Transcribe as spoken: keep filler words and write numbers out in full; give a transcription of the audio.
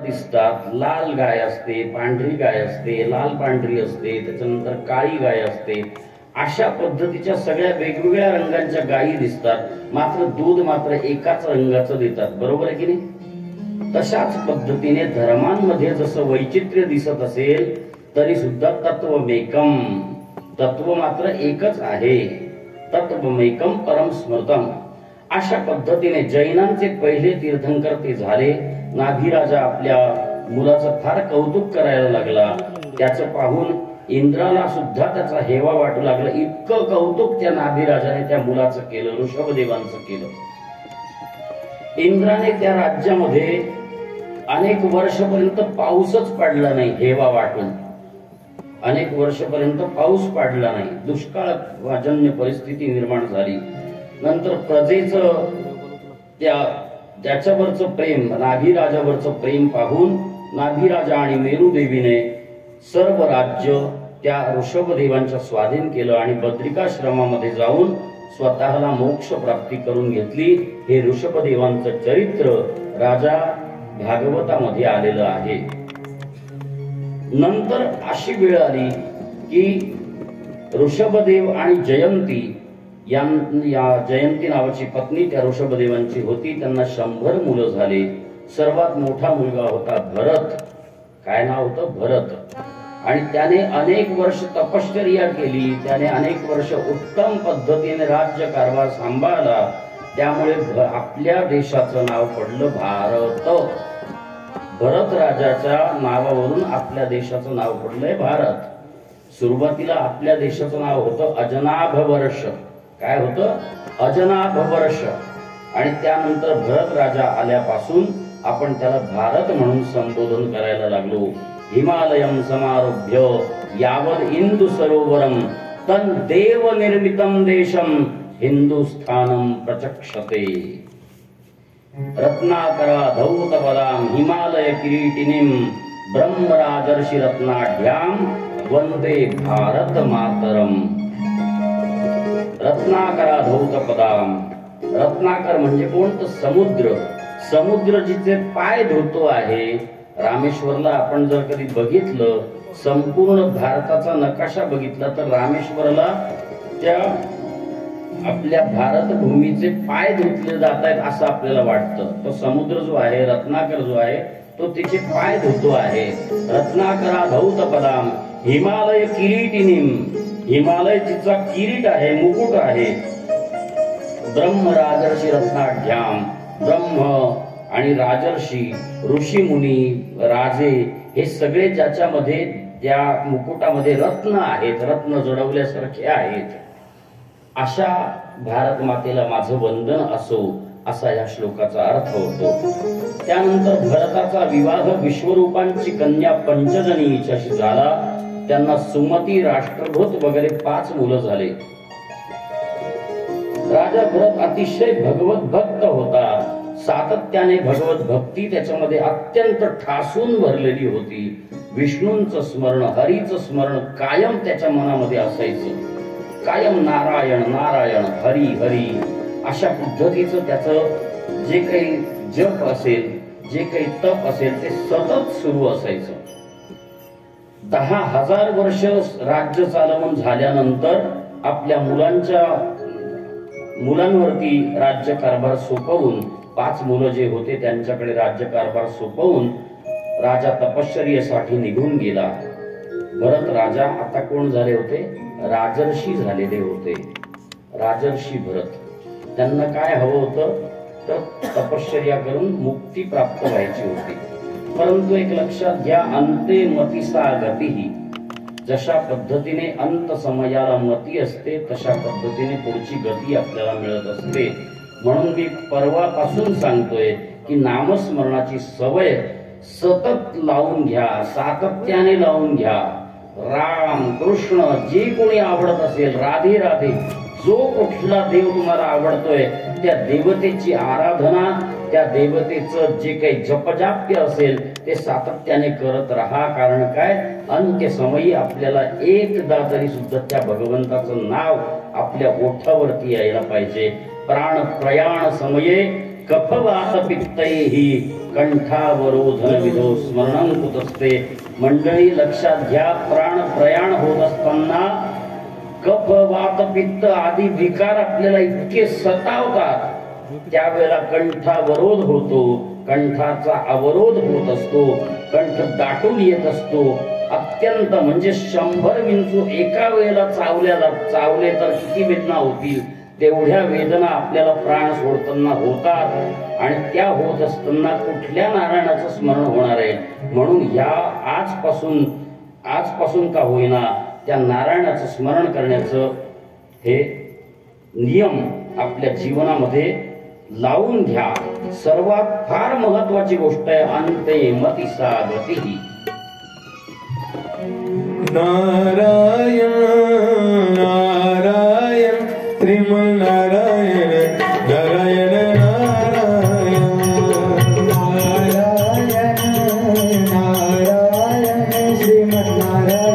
दिसतात. लाल गाय असते, पांढरी गाय असते, लाल पांढरी असते, त्याच्यानंतर काळी गाय असते. अशा पद्धतीच्या सगळ्या वेगवेगळ्या रंगांच्या गायी दिसतात, मात्र दूध मात्र एकाच रंगाचं देतात. बरोबर आहे की नाही? तशाच पद्धतीने धर्मांमध्ये जसं वैचित्र्य दिसत असेल तरी सुद्धा तत्वमेकम, तत्व मात्र एकच आहे. तत्वमेकम परम स्मृतम. अशा पद्धतीने जैनांचे पहिले तीर्थंकर ते झाले. नाभिराजा आपल्या मुलाचं फार कौतुक करायला लागला. त्याचं पाहून इंद्राला सुद्धा त्याचा हेवा वाटू लागला. इतकं कौतुक त्या नाभिराजाने त्या मुलाचं केलं, ऋषभदेवांचं केलं. इंद्राने त्या राज्यामध्ये अनेक वर्षपर्यंत पाऊसच पडला नाही. हेवा वाटून अनेक वर्षपर्यंत पाऊस पडला नाही. दुष्काळजन्य परिस्थिती निर्माण झाली. नंतर प्रजेचं त्या त्याच्यावरचं प्रेम, नाभिराजावरचं प्रेम पाहून नाभिराजा आणि मेरुदेवीने सर्व राज्य त्या ऋषभदेवांच्या स्वाधीन केलं आणि बद्रिकाश्रमामध्ये जाऊन स्वतःला मोक्ष प्राप्ती करून घेतली. हे ऋषभदेवांचं चरित्र राजा भागवतामध्ये आलेलं आहे. नंतर अशी वेळ आली की ऋषभदेव आणि जयंती या जयंती नावाची पत्नी त्या ऋषभदेवांची होती. त्यांना शंभर मुलं झाले. सर्वात मोठा मुलगा होता भरत. काय नाव होतं? भरत. आणि त्याने अनेक वर्ष तपश्चर्या केली. त्याने अनेक वर्ष उत्तम पद्धतीने राज्य कारभार सांभाळला. त्यामुळे आपल्या देशाचं नाव पडलं भारत. भरत राजाच्या नावावरून आपल्या देशाचं नाव पडलंय भारत. सुरुवातीला आपल्या देशाचं नाव होतं अजनाभ वर्ष. काय होतं? अजनाभ वर्ष. आणि त्यानंतर भरत राजा आल्यापासून आपण त्याला भारत म्हणून संबोधन करायला लागलो. हिमालयम समारभ्य यावद इंदु सरोवरम तन देव निर्मितम देशम हिंदुस्थानम प्रचक्षते. रत्नाकरा धौत पदाम हिमालय किरीटिनीम ब्रह्मराजर्षि रत्नाढ्याम वंदे भारत मातरम. रत्नाकरा धौत पदाम. रत्नाकर म्हणजे कोण? तर समुद्र. समुद्र जिचे पाय धुतो आहे. रामेश्वरला आपण जर कधी बघितलं, संपूर्ण भारताचा नकाशा बघितला तर रामेश्वरला त्या आपल्या भारत भूमीचे पाय धुतले जात आहेत असं आपल्याला वाटतं. तो समुद्र जो आहे, रत्नाकर जो आहे, तो तिचे पाय धुतो आहे. रत्नाकरा धौत पदाम हिमालय किरीटिनीम. हिमालय तिचा किरीट आहे, मुकुट आहे. ब्रह्म राजर्षि रत्नाढ्याम. ब्रह्म आणि राजर्षी, ऋषी मुनी, राजे हे सगळे ज्याच्यामध्ये त्या मुकुटामध्ये रत्न आहेत, रत्न जडवल्यासारखे आहेत. अशा भारत मातेला माझं वंदन असो, असा या श्लोकाचा अर्थ होतो. त्यानंतर भरताचा विवाह विश्वरूपांची कन्या पंचजनी हिच्याशी झाला. त्यांना सुमती, राष्ट्रभूत वगैरे पाच मुलं झाले. राजा भरत अतिशय भगवत भक्त होता. सातत्याने भगवत भक्ती त्याच्यामध्ये अत्यंत ठासून भरलेली होती. विष्णूंचं स्मरण, हरीचं स्मरण कायम त्याच्या मनामध्ये असायचं. कायम नारायण नारायण, हरी हरी अशा पद्धतीचं त्याचं जे काही जप असेल, जे काही तप असेल ते सतत सुरू असायचं. दहा हजार वर्ष राज्य चालवून झाल्यानंतर आपल्या मुलांच्या मुलांवरती राज्य कारभार सोपवून, पाच मुलं जे होते त्यांच्याकडे राज्य कारभार सोपवून राजा तपश्चर्येसाठी निघून गेला. भरत राजा आता कोण झाले होते? राजर्षी झालेले होते. राजर्षी भरत. त्यांना काय हवं होतं? तर तपश्चर्या करून मुक्ती प्राप्त व्हायची होती. परंतु एक लक्षात घ्या, अंते मतिसा गतिही. जशा पद्धतीने अंत समयाला मती असते तशा पद्धतीने पुढची गती आपल्याला मिळत असते. म्हणून मी परवापासून सांगतोय की नामस्मरणाची सवय सतत लावून घ्या, सातत्याने लावून घ्या. राम, कृष्ण जे कोणी आवडत असेल, राधे राधे, जो कुठला देव तुम्हाला आवडतोय त्या देवतेची आराधना, त्या देवतेचं जे काही जपजाप्य असेल ते सातत्याने करत राहा. कारण काय, अंत्य समयी आपल्याला एकदा तरी सुद्धा त्या भगवंताचं नाव आपल्या ओठावरती यायला पाहिजे. प्राण प्रयाण समये कफवात पित्तैहि कंठावरोधन विदो स्मरण कुतस्ते. मंडळी लक्षात घ्या, प्राण प्रयाण होत असताना कफ वात पित्त आदी विकार आपल्याला इतके सतावतात, त्यावेळेला कंठावरोध होतो, कंठाचा अवरोध होत असतो, कंठ दाटून येत असतो. अत्यंत म्हणजे शंभर विंचू एका वेळेला चावल्याला चावले तर किती वेदना होतील, तेवढ्या वेदना आपल्याला प्राण सोडताना होतात. आणि त्या होत असताना कुठल्या नारायणाचं स्मरण होणार आहे. म्हणून ह्या आजपासून आजपासून का होईना त्या नारायणाचं स्मरण करण्याचं हे नियम आपल्या जीवनामध्ये लावून घ्या. सर्वात फार महत्वाची गोष्ट आहे अंते मतिसा गती. नारायण नारायण श्रीमन नारायण नारायण नारायण नारायण नारायण श्रीमन नारायण